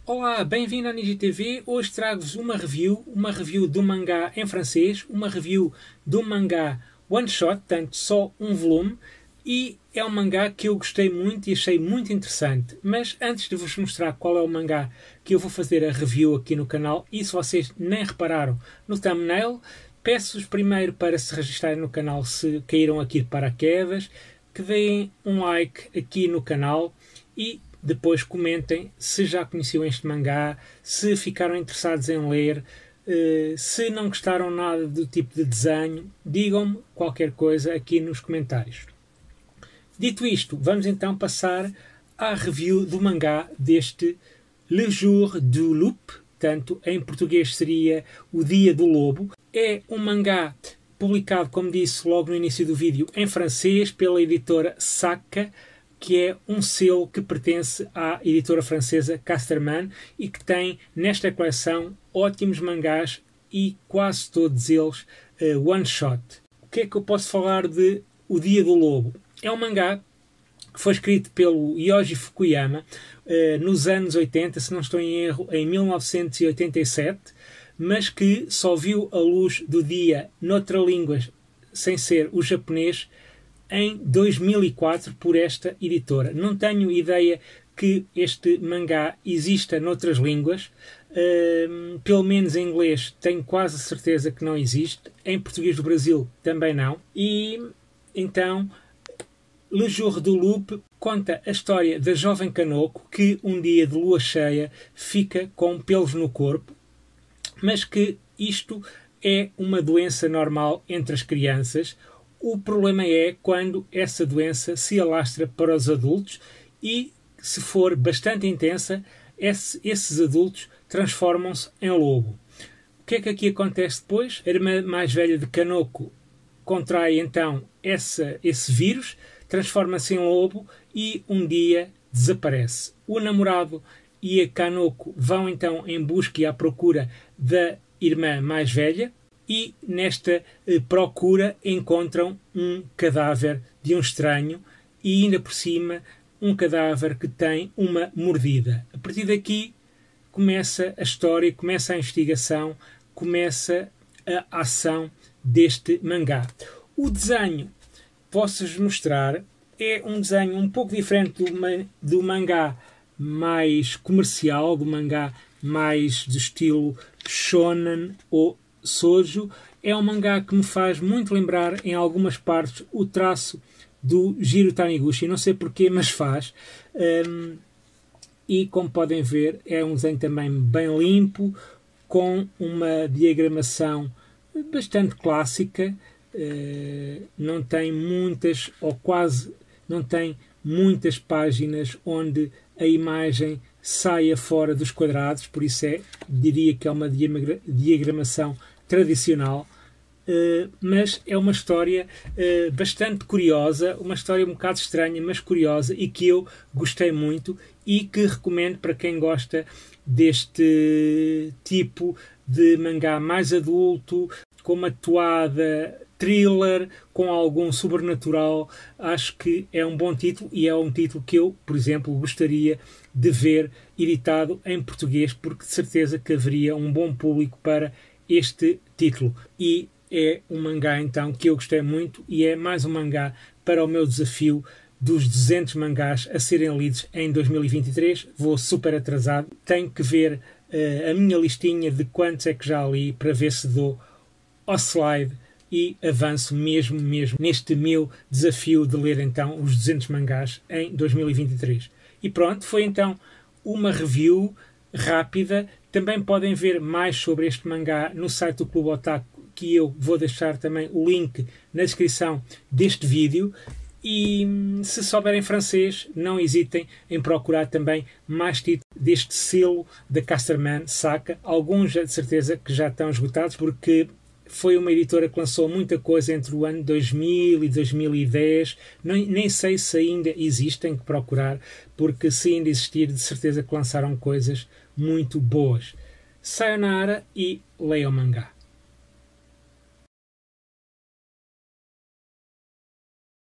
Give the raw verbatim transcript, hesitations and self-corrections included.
Olá, bem-vindo à Niji T V. Hoje trago-vos uma review, uma review do mangá em francês, uma review do mangá one shot, portanto só um volume, e é um mangá que eu gostei muito e achei muito interessante. Mas antes de vos mostrar qual é o mangá que eu vou fazer a review aqui no canal, e se vocês nem repararam no thumbnail, peço-vos primeiro para se registarem no canal se caíram aqui de paraquedas, que deem um like aqui no canal e depois comentem se já conheciam este mangá, se ficaram interessados em ler, se não gostaram nada do tipo de desenho, digam-me qualquer coisa aqui nos comentários. Dito isto, vamos então passar à review do mangá deste Le Jour du Loup, portanto em português seria O Dia do Lobo. É um mangá publicado, como disse logo no início do vídeo, em francês pela editora Sakka, que é um selo que pertence à editora francesa Casterman e que tem nesta coleção ótimos mangás e quase todos eles uh, one shot. O que é que eu posso falar de O Dia do Lobo? É um mangá que foi escrito pelo Yoji Fukuyama uh, nos anos oitenta, se não estou em erro, em mil novecentos e oitenta e sete, mas que só viu a luz do dia noutra língua sem ser o japonês em dois mil e quatro por esta editora. Não tenho ideia que este mangá exista noutras línguas, uh, pelo menos em inglês tenho quase certeza que não existe, em português do Brasil também não, e então Le Jour du Loup conta a história da jovem Kanoko que um dia de lua cheia fica com pelos no corpo, mas que isto é uma doença normal entre as crianças. O problema é quando essa doença se alastra para os adultos e, se for bastante intensa, esse, esses adultos transformam-se em lobo. O que é que aqui acontece depois? A irmã mais velha de Kanoko contrai então essa, esse vírus, transforma-se em lobo e um dia desaparece. O namorado e a Kanoko vão então em busca e à procura da irmã mais velha, e nesta eh, procura encontram um cadáver de um estranho e ainda por cima um cadáver que tem uma mordida. A partir daqui começa a história, começa a investigação, começa a ação deste mangá. O desenho, posso-vos mostrar, é um desenho um pouco diferente do, do mangá mais comercial, do mangá mais de estilo shonen ou Shoujo. É um mangá que me faz muito lembrar em algumas partes o traço do Jiro Taniguchi, não sei porquê, mas faz. Um, e como podem ver, é um desenho também bem limpo, com uma diagramação bastante clássica, uh, não tem muitas, ou quase não tem muitas páginas onde a imagem saia fora dos quadrados, por isso é, diria que é uma diagramação tradicional, uh, mas é uma história uh, bastante curiosa, uma história um bocado estranha, mas curiosa, e que eu gostei muito e que recomendo para quem gosta deste tipo de mangá mais adulto, com uma toada thriller, com algum sobrenatural. Acho que é um bom título e é um título que eu, por exemplo, gostaria de ver editado em português, porque de certeza que haveria um bom público para este título. E é um mangá então que eu gostei muito e é mais um mangá para o meu desafio dos duzentos mangás a serem lidos em dois mil e vinte e três. Vou super atrasado, tenho que ver uh, a minha listinha de quantos é que já li para ver se dou ao slide e avanço mesmo, mesmo neste meu desafio de ler então os duzentos mangás em dois mil e vinte e três. E pronto, foi então uma review rápida. Também podem ver mais sobre este mangá no site do Clube Otaku, que eu vou deixar também o link na descrição deste vídeo. E se souberem francês, não hesitem em procurar também mais títulos deste selo da Casterman Sakka. Alguns de certeza que já estão esgotados, porque foi uma editora que lançou muita coisa entre o ano dois mil e dois mil e dez. Nem, nem sei se ainda existem, que procurar, porque se ainda existir, de certeza que lançaram coisas muito boas. Sayonara e leiam mangá.